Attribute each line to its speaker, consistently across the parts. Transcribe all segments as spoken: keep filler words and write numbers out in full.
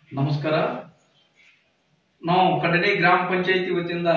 Speaker 1: ನಮಸ್ಕಾರ. ನಾವು ಕಡಡಿ ಗ್ರಾಮ ಪಂಚಾಯಿತಿ ವತಿಯಿಂದ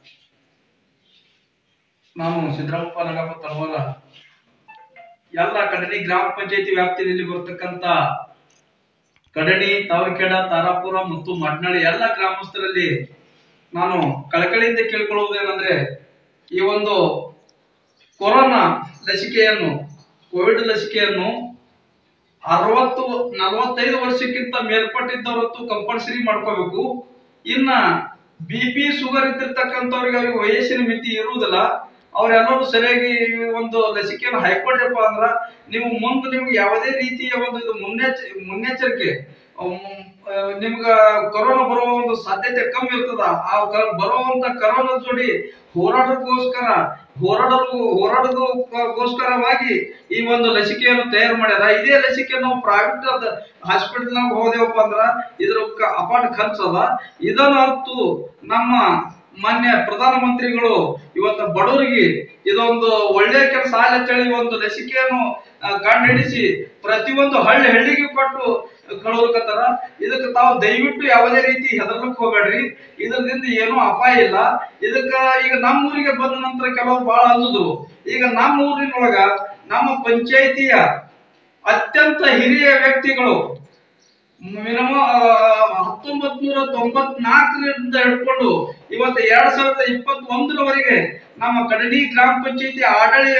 Speaker 1: ನಾನು ಸಿದ್ದರಾಮಪ್ಪ ನಗಪ್ಪ ತಳವಾರ ಎಲ್ಲ ಕಡಡಿ ಗ್ರಾಮ ಪಂಚಾಯಿತಿ ವ್ಯಾಪ್ತಿಯಲ್ಲಿ ಬರ್ತಕ್ಕಂಥ ಕಡಡಿ, ತಾವರೆಕೆಡ, ತಾರಾಪುರ ಮತ್ತು ಮಡ್ನಳ್ಳಿ ಎಲ್ಲ ಗ್ರಾಮಸ್ಥರಲ್ಲಿ ನಾನು ಕಳಕಳಿಯಿಂದ ಕೇಳಿಕೊಳ್ಳುವುದೇನೆಂದ್ರೆ, ಈ ಒಂದು ಕೊರೋನಾ ಲಸಿಕೆಯನ್ನು ಕೋವಿಡ್ ಲಸಿಕೆಯನ್ನು ಅರವತ್ತು ನಲವತ್ತೈದು ವರ್ಷಕ್ಕಿಂತ ಮೇಲ್ಪಟ್ಟಿದ್ದವರತ್ತು ಕಂಪಲ್ಸರಿ ಮಾಡ್ಕೋಬೇಕು. ಇನ್ನ ಬಿ ಪಿ ಶುಗರ್ ಇದ್ದಿರ್ತಕ್ಕಂಥವ್ರಿಗೆ ಅವ್ರಿಗೆ ವಯಸ್ಸಿನ ಮಿತಿ ಇರುವುದಿಲ್ಲ. ಅವರೆಲ್ಲರೂ ಸರಿಯಾಗಿ ಒಂದು ಲಸಿಕೆಯನ್ನು ಹಾಕೊಂಡ್ರಪ್ಪ ಅಂದ್ರ ನೀವು ಮುಂದೆ ನಿಮ್ಗೆ ಯಾವುದೇ ರೀತಿಯ ಒಂದು ಇದು ಮುನ್ನೆಚ್ಚ ಮುನ್ನೆಚ್ಚರಿಕೆ ನಿಮ್ಗ ಕೊರೋನಾ ಬರುವ ಒಂದು ಸಾಧ್ಯತೆ ಕಮ್ಮಿ ಇರ್ತದ. ಆ ಬರುವಂತ ಕೊರೋನಾ ಜೋಡಿ ಹೋರಾಟಕ್ಕೋಸ್ಕರ ಹೋರಾಡಲು ಹೋರಾಡೋದಕ್ಕೋಸ್ಕರವಾಗಿ ಈ ಒಂದು ಲಸಿಕೆಯನ್ನು ತಯಾರು ಮಾಡ್ಯಾರ. ಇದೇ ಲಸಿಕೆ ನಾವು ಪ್ರೈವೇಟ್ ಹಾಸ್ಪಿಟಲ್ ನಾಗ ಹೋದೆವಪ್ಪ ಅಂದ್ರ ಇದ್ರ ಅಪಾಟ ಖರ್ಚದ. ಇದನ್ನ ಅರ್ತು ನಮ್ಮ ಮಾನ್ಯ ಪ್ರಧಾನ ಮಂತ್ರಿಗಳು ಇವತ್ತು ಬಡವರಿಗೆ ಇದೊಂದು ಒಳ್ಳೆ ಕೆಲಸ ಆಲತ್ತೇಳಿ ಒಂದು ಲಸಿಕೆಯನ್ನು ಕಂಡುಹಿಡಿಸಿ ಪ್ರತಿಯೊಂದು ಹಳ್ಳಿ ಹಳ್ಳಿಗೆ ಕೊಟ್ಟು ಕಳೋದಕ್ಕತ್ತಾರ. ಇದಕ್ಕೆ ತಾವು ದಯವಿಟ್ಟು ಯಾವುದೇ ರೀತಿ ಹೆದರ್ಲಕ್ ಹೋಗ್ಬೇಡ್ರಿ. ಇದರಿಂದ ಏನೂ ಅಪಾಯ ಇಲ್ಲ. ಇದಕ್ಕ ಈಗ ನಮ್ಮ ಊರಿಗೆ ಬಂದ ನಂತರ ಕೆಲವರು ಬಹಳ ಅಂದಿದ್ರು. ಈಗ ನಮ್ಮ ಊರಿನೊಳಗ ನಮ್ಮ ಪಂಚಾಯಿತಿಯ ಅತ್ಯಂತ ಹಿರಿಯ ವ್ಯಕ್ತಿಗಳು ಮಿನಿಮಮ್ ಹತ್ತೊಂಬತ್ ನೂರ ತೊಂಬತ್ ನಾಲ್ಕರಿಂದ ಹಿಡ್ಕೊಂಡು ಇವತ್ತು ಎರಡ್ ಸಾವಿರದ ಇಪ್ಪತ್ ಒಂದರವರೆಗೆ ನಮ್ಮ ಕಡಡಿ ಗ್ರಾಮ ಪಂಚಾಯಿತಿ ಆಡಳಿ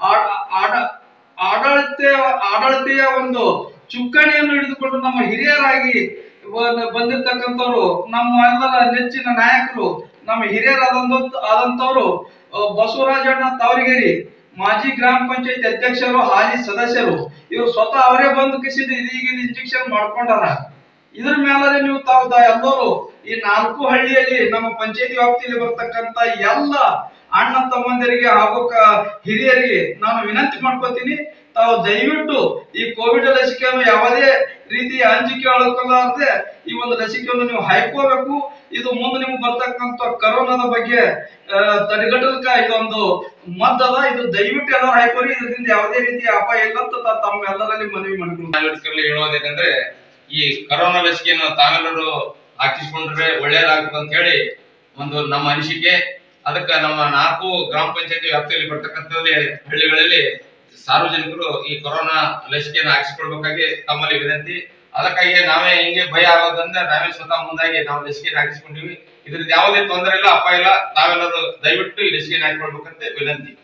Speaker 1: ಆಡಳಿತ ಆಡಳಿತೆಯ ಒಂದು ಚುಕ್ಕಾಣಿಯನ್ನು ಹಿಡಿದುಕೊಂಡು ನಮ್ಮ ಹಿರಿಯರಾಗಿ ಬಂದಿರ್ತಕ್ಕಂಥವ್ರು, ನಮ್ಮ ಎಲ್ಲರ ನೆಚ್ಚಿನ ನಾಯಕರು, ನಮ್ಮ ಹಿರಿಯರಾದಂತ ಆದಂತವ್ರು ಬಸವರಾಜಣ್ಣ ತಾವರಿಗೇರಿ ಮಾಜಿ ಗ್ರಾಮ ಪಂಚಾಯತ್ ಅಧ್ಯಕ್ಷರು, ಹಾಲಿ ಸದಸ್ಯರು. ಇವರು ಸ್ವತಃ ಅವರೇ ಬಂದು ಕಿಸಿದ ಇದೀಗ ಇಂಜೆಕ್ಷನ್ ಮಾಡ್ಕೊಂಡಾರ. ಇದ್ರ ಮೇಲೆ ನೀವು ತಾವು ಎಲ್ಲರೂ ಈ ನಾಲ್ಕು ಹಳ್ಳಿಯಲ್ಲಿ ನಮ್ಮ ಪಂಚಾಯತಿ ವ್ಯಾಪ್ತಿಯಲ್ಲಿ ಬರ್ತಕ್ಕಂತ ಎಲ್ಲ ಅಣ್ಣ ತಮ್ಮಂದಿರಿಗೆ ಹಾಗೂ ಹಿರಿಯರಿಗೆ ನಾನು ವಿನಂತಿ ಮಾಡ್ಕೋತೀನಿ, ತಾವು ದಯವಿಟ್ಟು ಈ ಕೋವಿಡ್ ಲಸಿಕೆಯನ್ನು ಯಾವುದೇ ರೀತಿಯ ಅಂಜಿಕೆ ಒಳಗೊಳ್ಳಾರದೆ ಈ ಒಂದು ಲಸಿಕೆಯನ್ನು ನೀವು ಹಾಯ್ಕೋಬೇಕು. ಇದು ಮುಂದೆ ನಿಮ್ಗೆ ಬರ್ತಕ್ಕಂಥ ಕರೋನಾದ ಬಗ್ಗೆ ತಡೆಗಟ್ಟಲಿಕ್ಕ ಇದೊಂದು ಮದ್ದದ. ಇದು ದಯವಿಟ್ಟು ಎಲ್ಲರೂ ಹಾಯ್ಕೋರಿ. ಇದರಿಂದ ಯಾವುದೇ ರೀತಿಯ ಅಪಾಯ ಇಲ್ಲ ಅಂತ ತಮ್ಮ ಎಲ್ಲರಲ್ಲಿ ಮನವಿ ಮಾಡ್ಕೊಂಡು
Speaker 2: ಹೇಳೋದೇನೆಂದ್ರೆ, ಈ ಕರೋನಾ ಲಸಿಕೆಯನ್ನು ತಾವೆಲ್ಲರೂ ಹಾಕಿಸಿಕೊಂಡ್ರೆ ಒಳ್ಳೇದಾಗುತ್ತೆ ಅಂತ ಹೇಳಿ ಒಂದು ನಮ್ಮ ಅನಿಸಿಕೆ. ಅದಕ್ಕೆ ನಮ್ಮ ನಾಲ್ಕು ಗ್ರಾಮ ಪಂಚಾಯತಿ ವ್ಯಾಪ್ತಿಯಲ್ಲಿ ಬರ್ತಕ್ಕಂಥ ಹಳ್ಳಿಗಳಲ್ಲಿ ಸಾರ್ವಜನಿಕರು ಈ ಕೊರೋನಾ ಲಸಿಕೆಯನ್ನು ಹಾಕಿಸಿಕೊಳ್ಬೇಕಾಗಿ ತಮ್ಮಲ್ಲಿ ವಿನಂತಿ. ಅದಕ್ಕಾಗಿ ನಾವೇ ಹಿಂಗೆ ಭಯ ಆಗೋದ್ರಿಂದ ನಾವೇ ಸ್ವತಃ ಮುಂದಾಗಿ ನಾವು ಲಸಿಕೆಯನ್ನು ಹಾಕಿಸಿಕೊಂಡಿವಿ. ಇದ್ರಿಂದ ಯಾವುದೇ ತೊಂದರೆ ಇಲ್ಲ, ಅಪಾಯ ಇಲ್ಲ. ತಾವೆಲ್ಲರೂ ದಯವಿಟ್ಟು ಈ ಲಸಿಕೆಯನ್ನು ಹಾಕಿಕೊಳ್ಬೇಕಂತ ವಿನಂತಿ.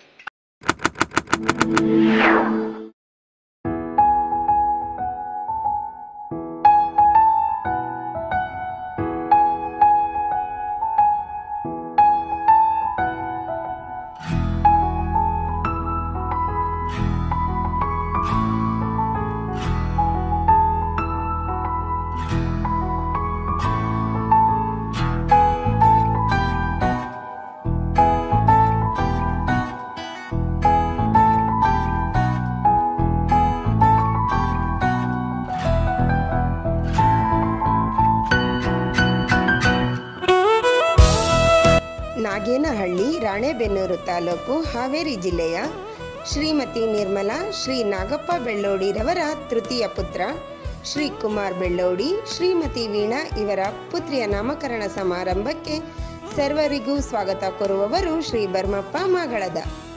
Speaker 3: ನಾಗೇನಹಳ್ಳಿ, ರಾಣೆಬೆನ್ನೂರು ತಾಲೂಕು, ಹಾವೇರಿ ಜಿಲ್ಲೆಯ ಶ್ರೀಮತಿ ನಿರ್ಮಲಾ ಶ್ರೀ ನಾಗಪ್ಪ ಬೆಳ್ಳೋಡಿರವರ ತೃತೀಯ ಪುತ್ರ, ಶ್ರೀ ಕುಮಾರ್ ಬೆಳ್ಳೋಡಿ, ಶ್ರೀಮತಿ ವೀಣಾ ಇವರ ಪುತ್ರಿಯ ನಾಮಕರಣ ಸಮಾರಂಭಕ್ಕೆ ಸರ್ವರಿಗೂ ಸ್ವಾಗತ ಕೋರುವವರು ಶ್ರೀ ಭರ್ಮಪ್ಪ ಮಾಗಳದ.